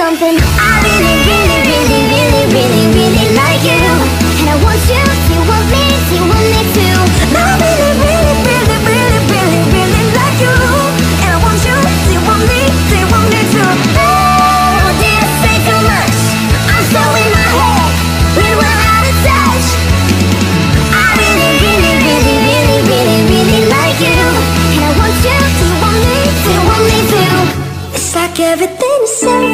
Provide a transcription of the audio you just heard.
something. I really, really, really, really, really, really like you, and I want you to want me, to want me too. I really, really, really, really, really, really like you, and I want you to want me, to want me too. Oh, did I say too much? I'm so in my head, we were out of touch. I really, really, really, really, really, really like you, and I want you to want me, to want me too. It's like everything is safe.